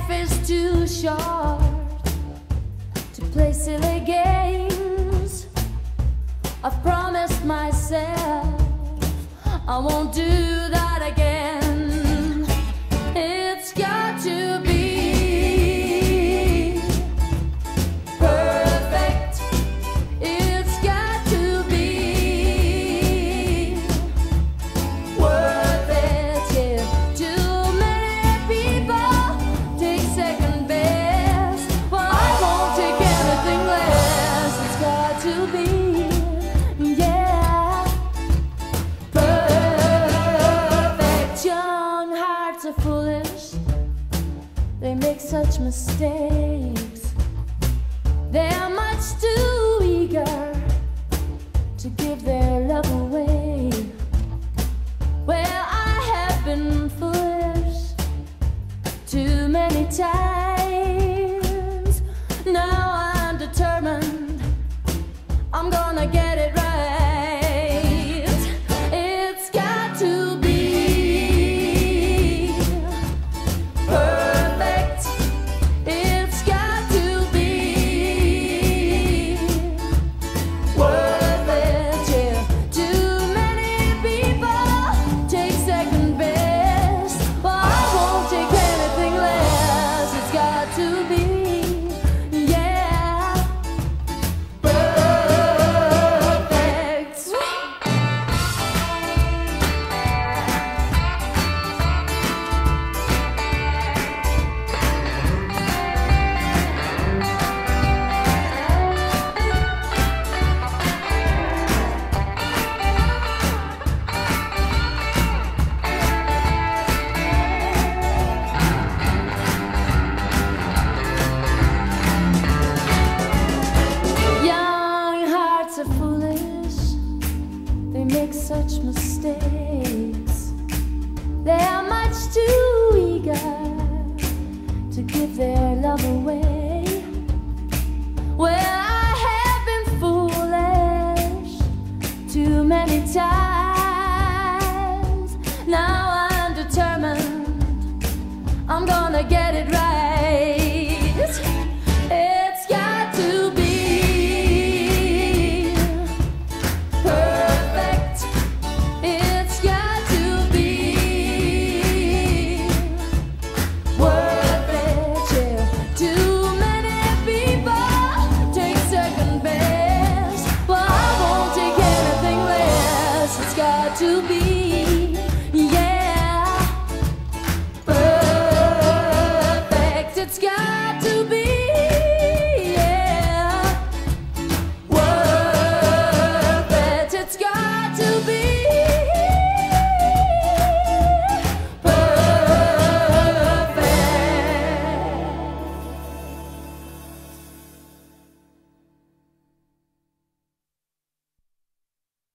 life is too short to play silly games. I've promised myself I won't do that again. It's got to be perfect. It's got to be worth it. Yeah. Too many people take second best. Well, I won't take anything less. It's got to be, yeah, perfect. Young hearts are foolish. They make such mistakes. They are much too eager to give their love away. Well, I have been foolish too many times. Now I'm determined I'm gonna get it right. It's got to be perfect. It's got to be worth it. Yeah. Too many people take second best. Well, I won't take anything less. It's got to be, yeah, perfect. Young hearts are foolish. They make such mistakes. They are much too eager to give their love away. Well, I have been foolish too many times. Now I'm determined I'm gonna get it right. It's got to be perfect. It's got to be worth it. Yeah. Too many people take second best. Well, I won't take anything less. It's got to be